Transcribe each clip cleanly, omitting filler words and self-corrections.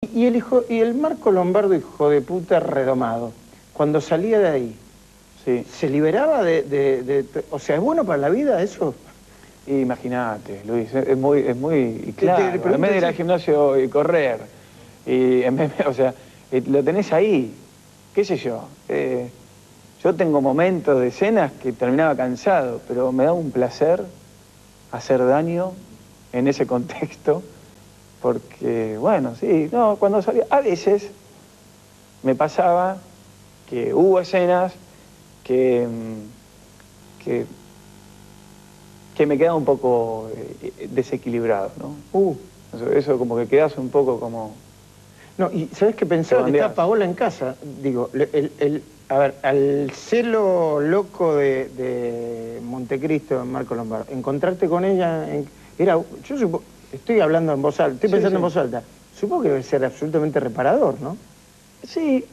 Y el Marco Lombardo, hijo de puta redomado, cuando salía de ahí, Sí. ¿se liberaba o sea, ¿es bueno para la vida eso? Imagínate, Luis, y claro, en pregunto vez de ir al si- gimnasio y correr, y o sea, lo tenés ahí, qué sé yo. Yo tengo momentos de escenas que terminaba cansado, pero me da un placer hacer daño en ese contexto, porque, bueno, sí, no, cuando salía, a veces me pasaba que hubo escenas que, que, que me quedaba un poco desequilibrado, ¿no? Eso como que quedas un poco como... No, y ¿sabés qué Te pensaba? Que estaba bandeás. Paola en casa. Digo, a ver, al celo loco de Montecristo, de Marco Lombardo, encontrarte con ella, estoy hablando en voz alta, estoy Sí, pensando en sí. voz alta. Supongo que debe ser absolutamente reparador, ¿no? Sí,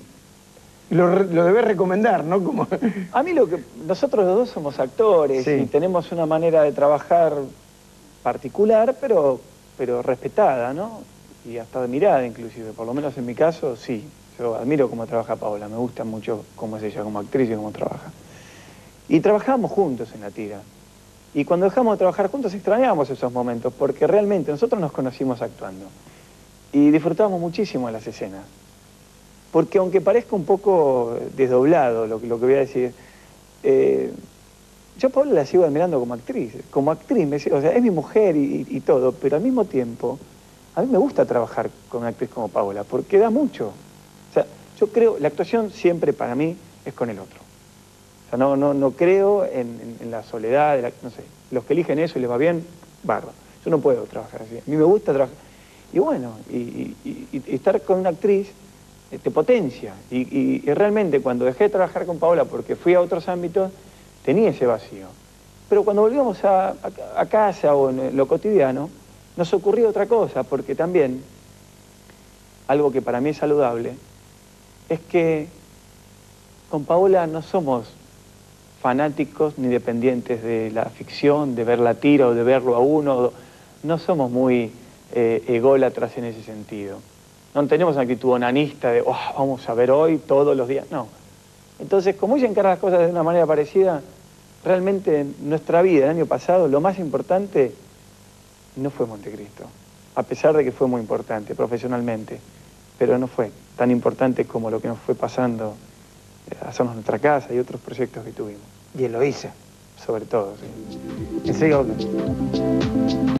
Lo debes recomendar, ¿no? Como... a mí nosotros los dos somos actores y Sí. tenemos una manera de trabajar particular, pero respetada, ¿no? Y hasta admirada inclusive, por lo menos en mi caso, sí. Yo admiro cómo trabaja Paola, me gusta mucho cómo es ella como actriz y cómo trabaja. Y trabajamos juntos en la tira. Y cuando dejamos de trabajar juntos extrañamos esos momentos, porque realmente nosotros nos conocimos actuando. Y disfrutábamos muchísimo de las escenas. Porque aunque parezca un poco desdoblado lo que voy a decir, yo a Paola la sigo admirando como actriz. Como actriz, o sea, es mi mujer y todo, pero al mismo tiempo, a mí me gusta trabajar con una actriz como Paola, porque da mucho. O sea, yo creo, la actuación siempre para mí es con el otro. O sea, no creo en la soledad, no sé, los que eligen eso y les va bien, bárbaro. Yo no puedo trabajar así. A mí me gusta trabajar. Y bueno, y estar con una actriz te potencia. Y realmente cuando dejé de trabajar con Paola porque fui a otros ámbitos, tenía ese vacío. Pero cuando volvíamos a casa o en lo cotidiano, nos ocurrió otra cosa, porque también, algo que para mí es saludable, es que con Paola no somos fanáticos ni dependientes de la ficción, de ver la tira o de verlo a uno. No somos muy ególatras en ese sentido. No tenemos una actitud onanista de, vamos a ver hoy, todos los días. No. Entonces, como ella encara las cosas de una manera parecida, realmente en nuestra vida, el año pasado, lo más importante no fue Montecristo. A pesar de que fue muy importante profesionalmente, pero no fue tan importante como lo que nos fue pasando, hacernos nuestra casa y otros proyectos que tuvimos. Y Eloísa. Sobre todo, sí. En serio.